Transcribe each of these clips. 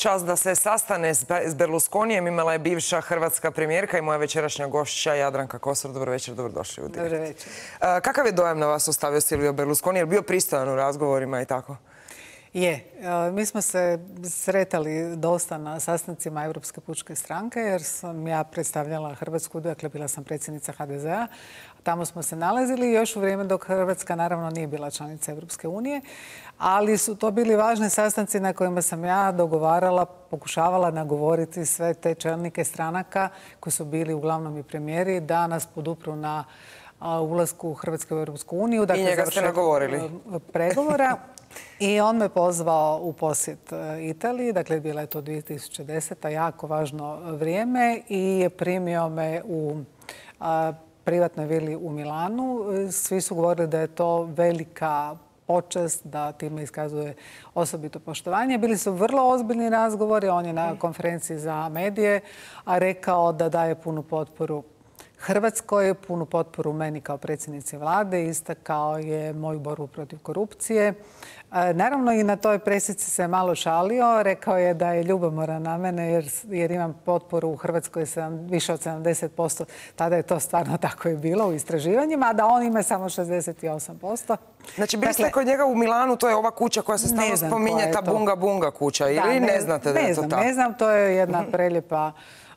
čast da se sastane s Berlusconijem imala je bivša hrvatska premijerka i moja večerašnja gošća Jadranka Kosor. Dobro večer, dobrodošli u Direkt. Dobro večer. Kakav je dojam na vas ostavio Silvio Berlusconi? Je li bio pristojan u razgovorima i tako? Je. Mi smo se sretali dosta na sastancima Europske pučke stranke jer sam ja predstavljala Hrvatsku, dakle bila sam predsjednica HDZ-a. Tamo smo se nalazili još u vrijeme dok Hrvatska naravno nije bila članica Europske unije, ali su to bili važni sastanci na kojima sam ja dogovarala, pokušavala nagovoriti sve te čelnike stranaka koji su bili uglavnom i premijeri da nas podupru na ulasku Hrvatske u Europsku uniju. I njega ste nagovorili? Pregovora. I on me pozvao u posjet Italiji, dakle bila je to 2010. jako važno vrijeme i primio me u privatnoj vili u Milanu. Svi su govorili da je to velika počast, da time iskazuje osobito poštovanje. Bili su vrlo ozbiljni razgovori, on je na konferenciji za medije rekao da daje punu potporu Hrvatskoj, punu potporu meni kao predsjednici vlade, istakao je moju borbu protiv korupcije. Naravno i na toj presici se malo šalio, rekao je da je ljubomoran na mene jer imam potporu u Hrvatskoj više od 70%, tada je to stvarno tako i bilo u istraživanjima, a da on ima samo 68%. Znači bili ste kod njega u Milanu, to je ova kuća koja se stalno spominje, ta Bunga Bunga kuća, ili ne znate da je to tako? Ne znam, to je jedna prelijepa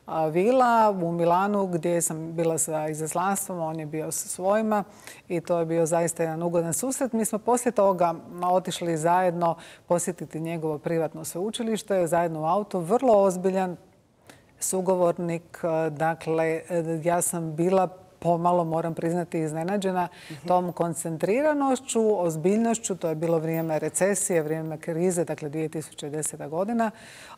vila u Milanu gdje sam bila sa izaslanstvom, on je bio sa svojima i to je bio zaista jedan ugodan susret. Mi smo poslije toga otišli zajedno posjetiti njegovo privatno sveučilište, zajedno u auto, vrlo ozbiljan sugovornik. Dakle, ja sam bila pomalo, moram priznati, iznenađena tom koncentriranošću, ozbiljnošću. To je bilo vrijeme recesije, vrijeme krize, dakle 2010. godina.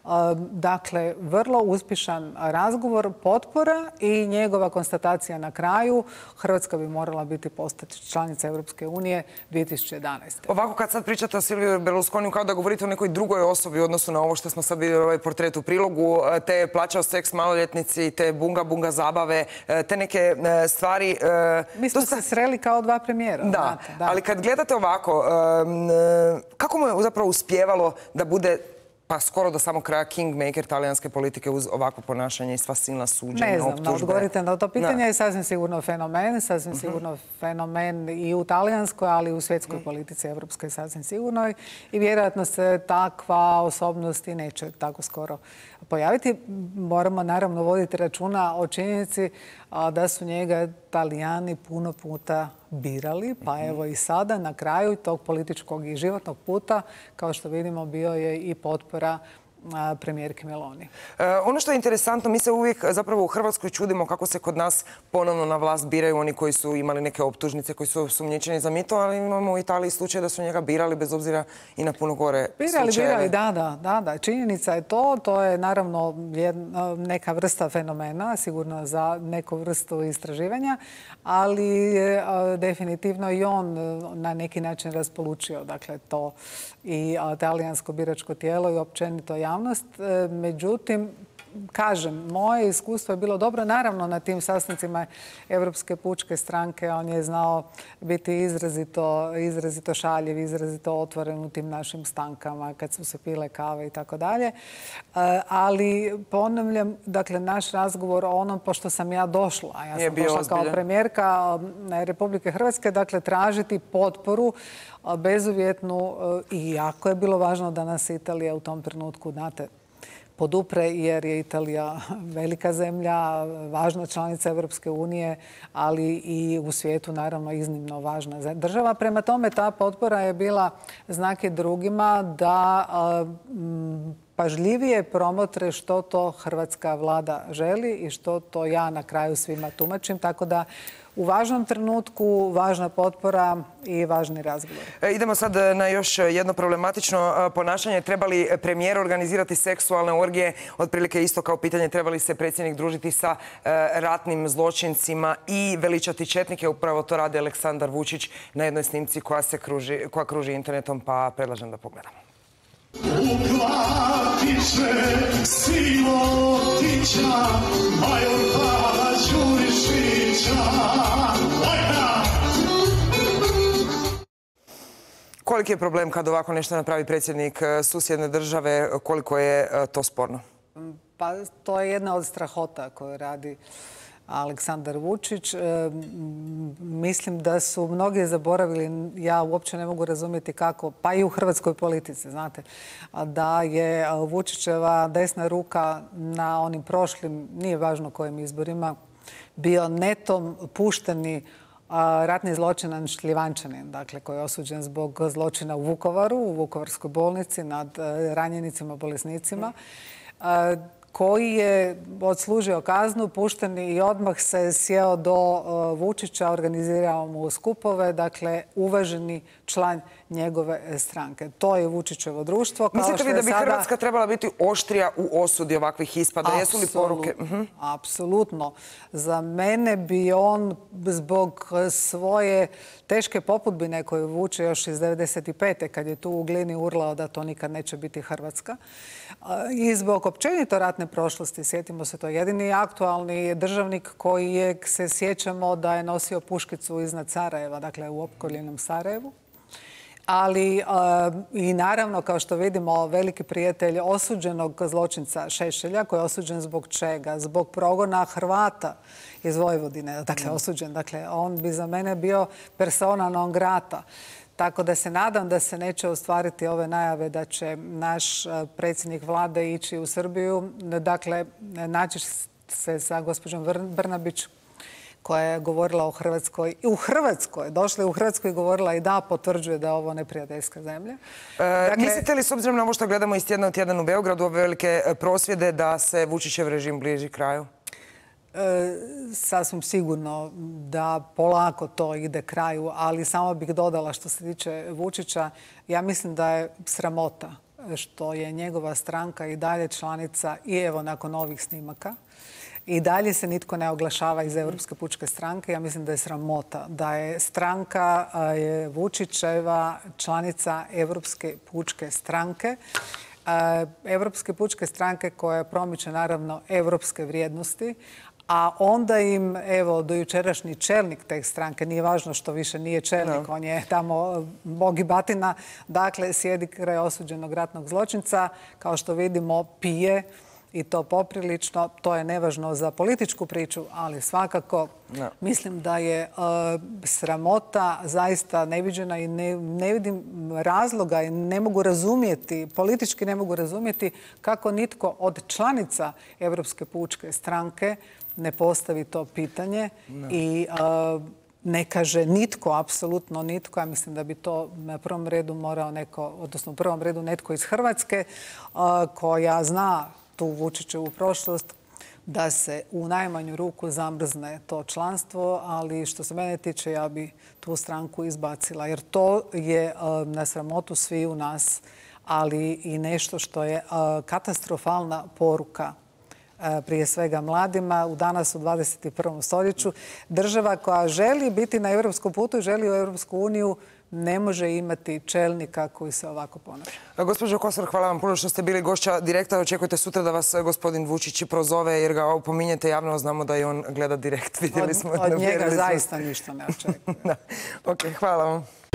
Dakle, vrlo uspješan razgovor, potpora i njegova konstatacija na kraju. Hrvatska bi morala postati članica Europske unije 2011. Ovako kad sad pričate o Silviju Berlusconiju kao da govorite o nekoj drugoj osobi u odnosu na ovo što smo sad vidjeli ovaj portret u prilogu, te plaćao seks maloljetnici, te bunga bunga zabave, te neke stvari. Mi smo se sreli kao dva premijera. Da, ali kad gledate ovako, kako mu je zapravo uspijevalo da bude pa skoro do samog kraja kingmaker talijanske politike uz ovakvo ponašanje i sva silna suđenja, optužbe? Ne znam, odgovorite na to pitanje je sasvim sigurno fenomen, sasvim sigurno fenomen i u talijanskoj, ali i u svjetskoj politici evropskoj sasvim sigurno i vjerojatno se takva osobnost i neće tako skoro pojaviti. Moramo naravno voditi računa o činjenici da su njega Talijani puno puta birali, pa evo i sada na kraju tog političkog i životnog puta, kao što vidimo, bio je i potpora premijerke Meloni. Ono što je interesantno, mi se uvijek zapravo u Hrvatskoj čudimo kako se kod nas ponovno na vlast biraju oni koji su imali neke optužnice, koji su osumnjičeni za mito, ali imamo u Italiji slučaj da su njega birali bez obzira i na puno gore slučajeve. Birali, da. Činjenica je to je naravno neka vrsta fenomena, sigurno za neku vrstu istraživanja, ali definitivno i on na neki način raspolučio, dakle to i talijansko biračko tijelo i općenito javnost. Međutim, kažem, moje iskustvo je bilo dobro. Naravno, na tim sastancima Europske pučke stranke on je znao biti izrazito šaljiv, izrazito otvoren u tim našim stankama kad su se pile kave i tako dalje. Ali ponavljam, dakle, naš razgovor o onom, pošto sam ja došla, a ja sam došla kao premijerka Republike Hrvatske, dakle, tražiti potporu bezuvjetnu i jako je bilo važno da nas Italija u tom trenutku, znate, podupre jer je Italija velika zemlja, važna članica Europske unije, ali i u svijetu naravno iznimno važna država. Prema tome ta potpora je bila znak i drugima da pažljivije promotre što to hrvatska vlada želi i što to ja na kraju svima tumačim. Tako da u važnom trenutku važna potpora i važni razgovor. Idemo sad na još jedno problematično ponašanje. Treba li premijer organizirati seksualne orgije? Otprilike isto kao pitanje treba li se predsjednik družiti sa ratnim zločincima i veličati četnike. Upravo to radi Aleksandar Vučić na jednoj snimci koja kruži internetom, pa predlažem da pogledamo. Uklatiće silotića, Majorka Đurišića. Koliki je problem kad ovako nešto napravi predsjednik susjedne države? Koliko je to sporno? Pa to je jedna od strahota koju radi Aleksandar Vučić. Mislim da su mnogi zaboravili, ja uopće ne mogu razumjeti kako, pa i u hrvatskoj politici, znate, da je Vučićeva desna ruka na onim prošlim, nije važno kojim izborima, bio netom pušteni ratni zločinan Šljivančanin, dakle, koji je osuđen zbog zločina u Vukovaru, u Vukovarskoj bolnici nad ranjenicima, bolesnicima, koji je odslužio kaznu, pušten i odmah se sjeo do Vučića, organizirao mu skupove, dakle, uvaženi član njegove stranke. To je Vučićevo društvo. Mislite li da bi Hrvatska trebala biti oštrija u osudi ovakvih ispada? Jesu li poruke? Apsolutno. Za mene bi on zbog svoje teške popudbine koju vuče još iz 1995. kad je tu u Glini urlao da to nikad neće biti Hrvatska. I zbog općenito ratne prošlosti, sjetimo se, to je jedini aktualni državnik koji je, se sjećamo da je nosio puškicu iznad Sarajeva, dakle u opkoljenom Sarajevu. Ali i naravno, kao što vidimo, veliki prijatelj osuđenog zločinca Šešelja, koji je osuđen zbog čega? Zbog progona Hrvata iz Vojvodine. Dakle, osuđen. Dakle, on bi za mene bio persona non grata. Tako da se nadam da se neće ostvariti ove najave da će naš predsjednik vlade ići u Srbiju. Dakle, naći se sa gospođom Brnabić, koja je govorila o Hrvatskoj. I u Hrvatskoj, došla je u Hrvatskoj i govorila i da potvrđuje da je ovo neprijateljska zemlja. Dakle, mislite li, s obzirom na ovo što gledamo iz tjedna u tjedan u Beogradu, ove velike prosvjede, da se Vučićev režim bliži kraju? Sasvim sigurno da polako to ide kraju, ali samo bih dodala što se tiče Vučića, ja mislim da je sramota što je njegova stranka i dalje članica i evo nakon ovih snimaka. I dalje se nitko ne oglašava iz Europske pučke stranke. Ja mislim da je sramota da je stranka Vučićeva članica Europske pučke stranke. Europske pučke stranke koja promiče naravno europske vrijednosti, a onda im, evo, dojučerašnji čelnik te stranke, nije važno što više nije čelnik, on je tamo bog i batina, dakle, sjedi kraj osuđenog ratnog zločinca, kao što vidimo, pije, i to poprilično. To je nevažno za političku priču, ali svakako mislim da je sramota zaista neviđena i ne vidim razloga i ne mogu razumjeti, politički ne mogu razumjeti kako nitko od članica Europske pučke stranke ne postavi to pitanje i ne kaže nitko, apsolutno nitko. Ja mislim da bi to na prvom redu morao neko, odnosno u prvom redu netko iz Hrvatske koja zna tu Vučićevu prošlost, da se u najmanju ruku zamrzne to članstvo, ali što se mene tiče, ja bi tu stranku izbacila, jer to je na sramotu svi u nas, ali i nešto što je katastrofalna poruka prije svega mladima u danas u 21. stoljeću. Država koja želi biti na europskom putu i želi u Europsku uniju ne može imati čelnika koji se ovako ponaša. Gospođo Kosor, hvala vam puno što ste bili gošća Direkta. Očekujte sutra da vas gospodin Vučić prozove jer ga opominjete javno. Znamo da i on gleda Direkt. Od njega zaista ništa ne očekujem. Ok, hvala vam.